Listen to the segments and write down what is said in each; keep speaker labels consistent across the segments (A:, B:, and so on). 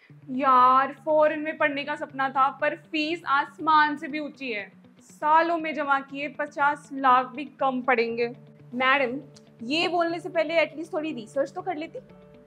A: यार फॉरेन में पढ़ने का सपना था पर फीस आसमान से भी ऊंची है। सालों में जमा किए 50 लाख भी कम पड़ेंगे।
B: मैडम, ये बोलने से पहले एटलीस्ट थोड़ी रिसर्च तो कर लेती।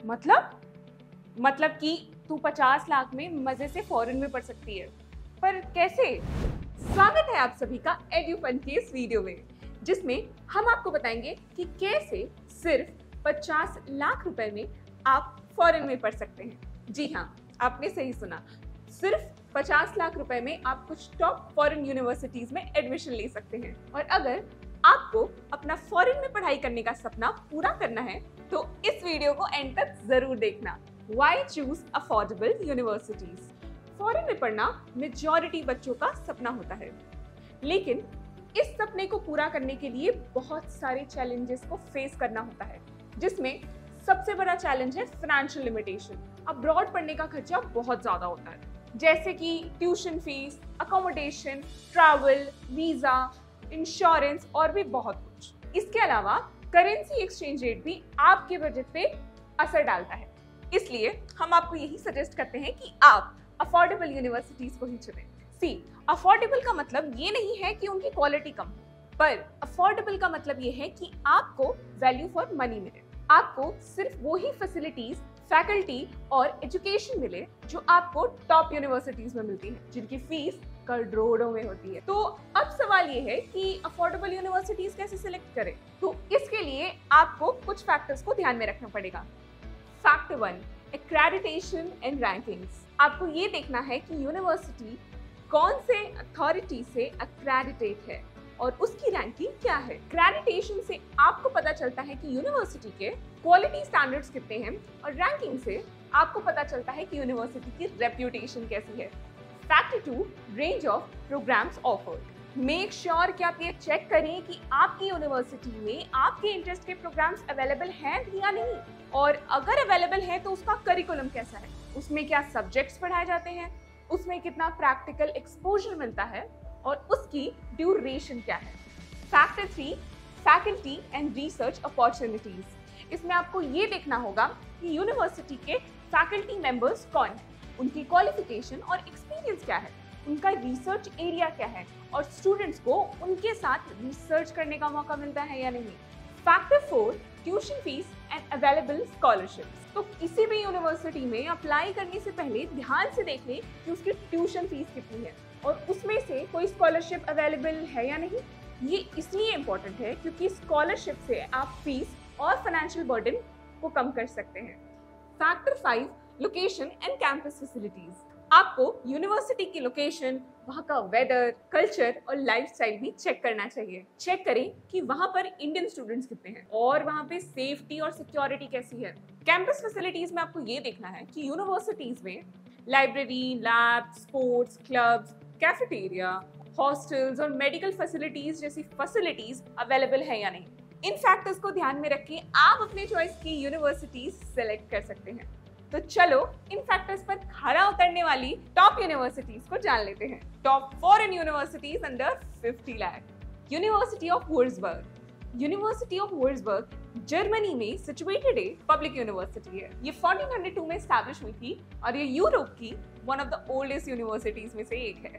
A: मतलब कि तू 50 लाख में मजे से फॉरेन में पढ़ सकती है, पर कैसे?
B: स्वागत है आप सभी का एड्यूफन के इस वीडियो में, जिसमें हम आपको बताएंगे कि कैसे सिर्फ 50 लाख रुपए में आप फॉरेन में पढ़ सकते हैं। जी हाँ, आपने सही सुना, सिर्फ 50 लाख रुपए में आप कुछ टॉप फॉरेन यूनिवर्सिटीज में एडमिशन ले सकते हैं। और अगर आपको अपना फॉरेन में पढ़ाई करने का सपना पूरा करना है तो इस वीडियो को एंड तक जरूर देखना। Why choose affordable universities? Foreign में पढ़ना मेजॉरिटी बच्चों का सपना होता है, लेकिन इस सपने को पूरा करने के लिए बहुत सारे चैलेंजेस को फेस करना होता है, जिसमें सबसे बड़ा चैलेंज है फाइनेंशियल लिमिटेशन। अब्रॉड पढ़ने का खर्चा बहुत ज्यादा होता है, जैसे कि tuition fees, accommodation, travel, visa, insurance और भी बहुत कुछ। इसके अलावा करेंसी एक्सचेंज रेट भी आपके बजट पे असर डालता है। इसलिए हम आपको यही सजेस्ट करते हैं कि आप अफोर्डेबल यूनिवर्सिटीज को ही चुनें। अफोर्डेबल का मतलब ये नहीं है कि उनकी क्वालिटी कम हो, पर अफोर्डेबल का मतलब ये है कि आपको वैल्यू फॉर मनी मिले। आपको सिर्फ वो ही फैसिलिटीज, फैकल्टी और एजुकेशन मिले जो आपको टॉप यूनिवर्सिटीज में मिलती है, जिनकी फीस करोड़ों में होती है। तो अब सवाल ये है कि अफोर्डेबल यूनिवर्सिटीज कैसे सिलेक्ट करें? तो इसके लिए आपको कुछ फैक्टर्स को ध्यान में रखना पड़ेगा। Factor 1, accreditation and rankings. आपको ये देखना है कि यूनिवर्सिटी कौन से अथॉरिटी से एक्रेडिटेट है और उसकी रैंकिंग क्या है। एक्रेडिटेशन से आपको पता चलता है कि यूनिवर्सिटी के क्वालिटी स्टैंडर्ड्स कितने हैं, और रैंकिंग से आपको पता चलता है कि यूनिवर्सिटी की रेप्यूटेशन कैसी है। Factor 2, range of programs offered. Make sure कि आप ये चेक करें कि आपकी यूनिवर्सिटी में आपके इंटरेस्ट के प्रोग्राम्स अवेलेबल हैं भी या नहीं, और अगर अवेलेबल है तो उसका करिकुलम कैसा है, उसमें क्या सब्जेक्ट्स पढ़ाए जाते हैं, उसमें कितना प्रैक्टिकल एक्सपोजर मिलता है और उसकी ड्यूरेशन क्या है। Factor 3, faculty and research opportunities. इसमें आपको ये देखना होगा कि यूनिवर्सिटी के फैकल्टी मेंबर्स कौन है, उनकी क्वालिफिकेशन और एक्सपीरियंस क्या है, उनका रिसर्च एरिया क्या है, और स्टूडेंट्स को उनके साथ रिसर्च करने का मौका मिलता है या नहीं। Factor 4, tuition fees and available scholarships. तो किसी भी यूनिवर्सिटी में अप्लाई करने से पहले ध्यान से देख लें कि उसकी ट्यूशन फीस कितनी है और उसमें से कोई स्कॉलरशिप अवेलेबल है या नहीं। ये इसलिए इम्पोर्टेंट है क्योंकि स्कॉलरशिप से आप फीस और फाइनेंशियल बर्डन को कम कर सकते हैं। Factor 5, location and campus facilities. आपको यूनिवर्सिटी की लोकेशन, वहाँ का वेदर, कल्चर और लाइफस्टाइल भी चेक करना चाहिए। चेक करें कि वहाँ पर इंडियन स्टूडेंट्स कितने हैं और वहाँ पे सेफ्टी और सिक्योरिटी कैसी है। कैंपस फैसिलिटीज में आपको ये देखना है कि यूनिवर्सिटीज में library, lab, sports clubs, cafeteria, hostels और मेडिकल फैसिलिटीज जैसी फैसिलिटीज अवेलेबल है या नहीं। इन फैक्टर्स को ध्यान में रख के आप अपने चॉइस की यूनिवर्सिटीज सेलेक्ट कर सकते हैं। तो चलो इन फैक्टर्स पर खरा उतरने वाली टॉप यूनिवर्सिटीज को जान लेते हैं। Top foreign universities under 50 lakh. University of Wurzburg. University of Wurzburg Germany में सिचुएटेड एक पब्लिक यूनिवर्सिटी है। ये 1402 में एस्टैब्लिश हुई थी और ये यूरोप की one of the oldest universities में से एक है।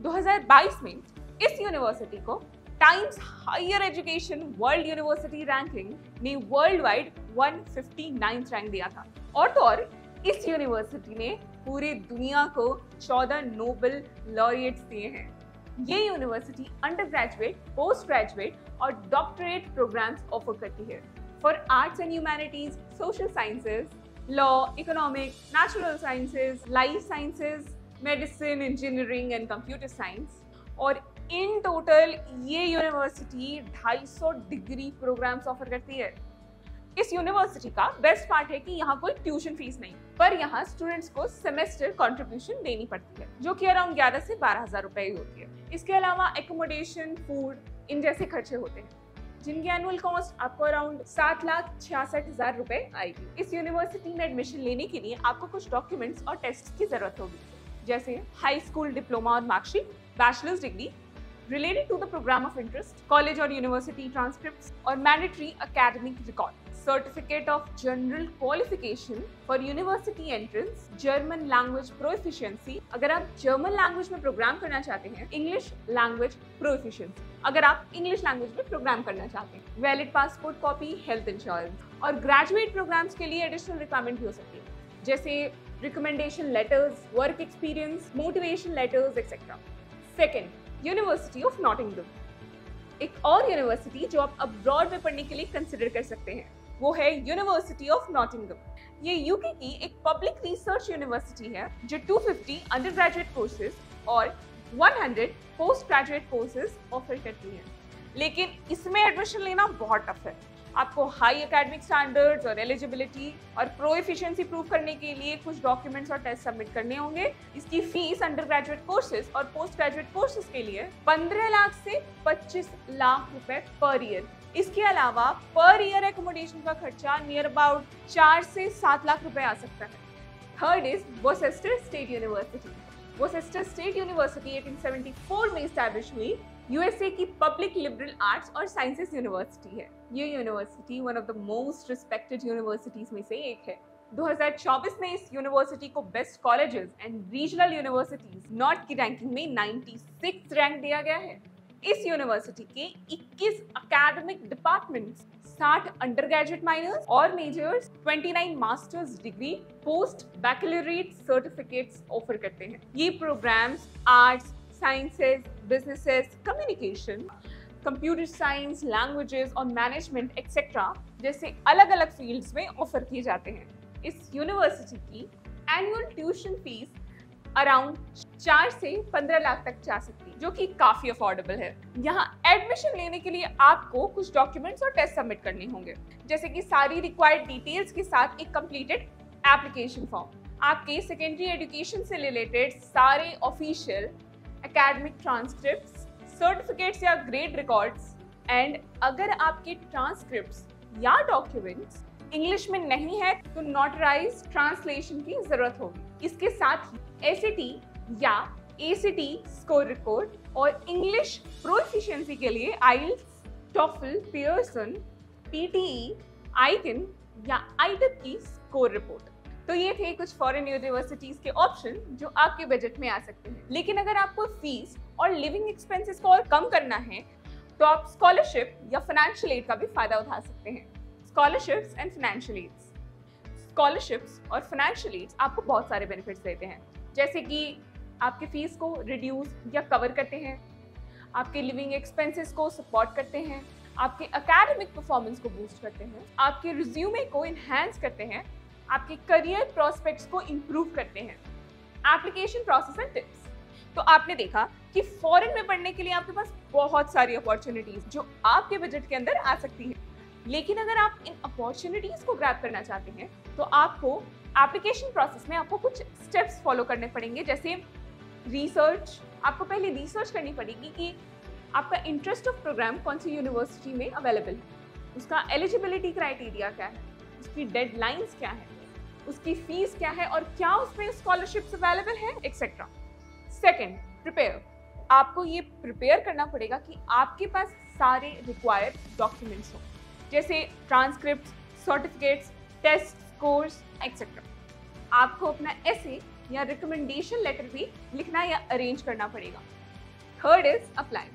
B: 2022 में इस यूनिवर्सिटी को Times Higher Education World University ranking ने वर्ल्ड वाइड 159 रैंक दिया था। और तो और इस यूनिवर्सिटी ने पूरी दुनिया को 14 नोबेल लॉरिएट्स दिए हैं। ये university undergraduate, postgraduate और डॉक्टरेट प्रोग्राम्स ऑफर करती है for arts and humanities, social sciences, law, economics, natural sciences, life sciences, medicine, engineering and computer science. और इन टोटल ये यूनिवर्सिटी 250 डिग्री प्रोग्राम्स ऑफर करती है। इस university का best part है कि यहाँ कोई ट्यूशन फीस नहीं, पर यहाँ स्टूडेंट्स को सेमेस्टर कंट्रीब्यूशन देनी पड़ती है, जो कि अराउंड 11 से 12,000 रुपए ही होती है। इसके अलावा एकोमोडेशन, फूड, इन जैसे खर्चे होते हैं, जिनकी एनुअल कॉस्ट आपको अराउंड 7,66,000 रुपए आएगी। इस यूनिवर्सिटी में एडमिशन लेने के लिए आपको कुछ डॉक्यूमेंट्स और टेस्ट की जरूरत होगी, जैसे हाई स्कूल डिप्लोमा और marksheet, bachelor's degree related to the program of interest, college or university transcripts और mandatory academic records। Certificate of general qualification for university entrance, German language proficiency अगर आप German language में programme करना चाहते हैं, English language proficiency अगर आप English language में प्रोग्राम करना चाहते हैं, valid passport copy, health insurance. और ग्रेजुएट प्रोग्राम्स के लिए एडिशनल रिक्वायरमेंट भी हो सकती है, जैसे recommendation letters, work experience, motivation letters etcetera. Second, university of Nottingham. एक और यूनिवर्सिटी जो आप अब्रॉड में पढ़ने के लिए कंसिडर कर सकते हैं वो है यूनिवर्सिटी ऑफ नॉटिंघम। ये यूके की एक पब्लिक रिसर्च यूनिवर्सिटी है जो 250 अंडर ग्रेजुएट कोर्सेज और 100 पोस्ट ग्रेजुएट कोर्सेज ऑफर करती है, लेकिन इसमें एडमिशन लेना बहुत टफ है। आपको हाई एकेडमिक स्टैंडर्ड्स और एलिजिबिलिटी और प्रोफिशिएंसी प्रूव करने के लिए कुछ डॉक्यूमेंट्स और टेस्ट सबमिट करने होंगे। इसकी फीस अंडर ग्रेजुएट कोर्सेज और पोस्ट ग्रेजुएट कोर्सेज के लिए 15 लाख से 25 लाख रुपए पर ईयर। इसके अलावा पर ईयर एकोमोडेशन का खर्चा नियर अबाउट 4 से 7 लाख रुपए आ सकता है। Third is Worcester State University. Worcester State University 1874 में स्टैब्लिश हुई यूएसए की पब्लिक लिबरल आर्ट्स और साइंसेस यूनिवर्सिटी है। ये university one of the most respected universities में से एक है। 2024 में इस यूनिवर्सिटी को best colleges and regional universities north की रैंकिंग में 96 रैंक दिया गया है। इस यूनिवर्सिटी के 21 academic departments, 60 undergraduate minors और majors, 29 masters degree, post baccalaureate certificates offer करते हैं। ये programs arts, sciences, businesses, communication, computer science, languages और मैनेजमेंट एक्सेट्रा जैसे अलग अलग फील्ड्स में ऑफर किए जाते हैं। इस यूनिवर्सिटी की एनुअल ट्यूशन फीस अराउंड 4 से 15 लाख तक जा सकती है, जो कि काफी अफोर्डेबल है। यहाँ एडमिशन लेने के लिए आपको कुछ डॉक्यूमेंट्स और टेस्ट सबमिट करने होंगे, जैसे कि सारी रिक्वायर्ड डिटेल्स के साथ एक कंप्लीटेड एप्लीकेशन फॉर्म, आपके सेकेंडरी एजुकेशन से रिलेटेड सारे ऑफिशियल एकेडमिक ट्रांसक्रिप्ट्स, सर्टिफिकेट्स या ग्रेड रिकॉर्ड्स, एंड अगर आपके ट्रांसक्रिप्ट्स या डॉक्यूमेंट्स इंग्लिश में नहीं है तो नोटराइज ट्रांसलेशन की जरूरत होगी। इसके साथ ही एसएटी या एसीटी स्कोर रिपोर्ट और इंग्लिश प्रोफिशिएंसी के लिए आइल्स, टॉफल, पियर्सन, पीटीई, आईकिन या आईटिप की स्कोर रिपोर्ट। तो ये थे कुछ फॉरेन यूनिवर्सिटीज के ऑप्शन जो आपके बजट में आ सकते हैं। लेकिन अगर आपको फीस और लिविंग एक्सपेंसेस को और कम करना है तो आप स्कॉलरशिप या फाइनेंशियल एड का भी फायदा उठा सकते हैं। Scholarships and financial aids. Scholarships और फाइनेंशियल एड्स आपको बहुत सारे बेनिफिट्स देते हैं, जैसे कि आपकी फीस को रिड्यूस या कवर करते हैं, आपके लिविंग एक्सपेंसेस को सपोर्ट करते हैं, आपके एकेडमिक परफॉर्मेंस को बूस्ट करते हैं, आपके रिज्यूमे को इन्हांस करते हैं, आपके करियर प्रोस्पेक्ट्स को इंप्रूव करते हैं। Application process and tips. तो आपने देखा कि फॉरेन में पढ़ने के लिए आपके पास बहुत सारी अपॉर्चुनिटीज जो आपके बजट के अंदर आ सकती हैं, लेकिन अगर आप इन अपॉर्चुनिटीज को ग्रैब करना चाहते हैं तो आपको एप्लीकेशन प्रोसेस में आपको कुछ स्टेप्स फॉलो करने पड़ेंगे, जैसे रिसर्च। आपको पहले रिसर्च करनी पड़ेगी कि आपका इंटरेस्ट ऑफ प्रोग्राम कौन सी यूनिवर्सिटी में अवेलेबल है, उसका एलिजिबिलिटी क्राइटेरिया क्या है, उसकी डेडलाइंस क्या है, उसकी फीस क्या है और क्या उसमें स्कॉलरशिप्स अवेलेबल है एक्सेट्रा। Second, prepare. आपको ये प्रिपेयर करना पड़ेगा कि आपके पास सारे रिक्वायर्ड डॉक्यूमेंट्स हो, जैसे transcript, certificates, test scores etcetera. आपको अपना एसे या रिकमेंडेशन लेटर भी लिखना या अरेंज करना पड़ेगा। Third is apply.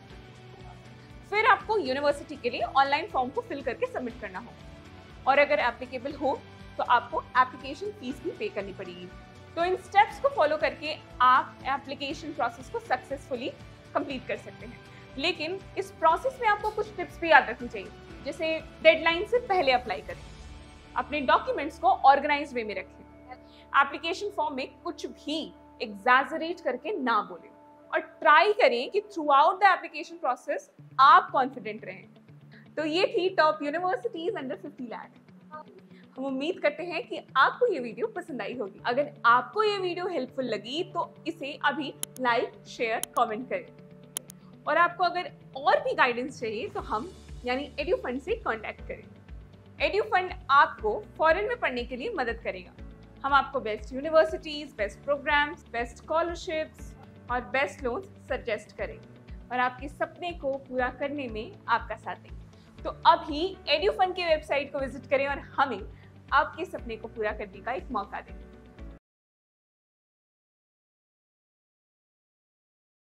B: फिर आपको यूनिवर्सिटी के लिए ऑनलाइन फॉर्म को फिल करके सबमिट करना होगा, और अगर एप्लीकेबल हो तो आपको एप्लीकेशन फीस भी पे करनी पड़ेगी। तो इन स्टेप्स को फॉलो करके आप एप्लीकेशन प्रोसेस को सक्सेसफुली कंप्लीट कर सकते हैं। लेकिन इस प्रोसेस में आपको कुछ टिप्स भी याद रखनी चाहिए, जैसे डेडलाइन से पहले अप्लाई करें, अपने डॉक्यूमेंट्स को ऑर्गेनाइज वे में रखें, एप्लीकेशन फॉर्म में कुछ भी एग्जैजरेट करके ना बोलें, और ट्राई करें कि throughout the application process आप कॉन्फिडेंट रहें। तो ये थी टॉप यूनिवर्सिटीज अंडर 50 लाख। हम उम्मीद करते हैं कि आपको ये वीडियो पसंद आई होगी। अगर आपको ये वीडियो हेल्पफुल लगी तो इसे अभी लाइक, शेयर, कमेंट करें, और आपको अगर और भी गाइडेंस चाहिए तो हम यानी एड्यूफंड से कांटेक्ट करें। एड्यूफंड आपको फॉरेन में पढ़ने के लिए मदद करेगा। हम आपको best universities, best programs, best scholarships और बेस्ट लोन्स सजेस्ट करेंगे और आपके सपने को पूरा करने में आपका साथ देंगे। तो अभी एड्यूफंड की वेबसाइट को विजिट करें और हमें आपके सपने को पूरा करने का एक मौका दें।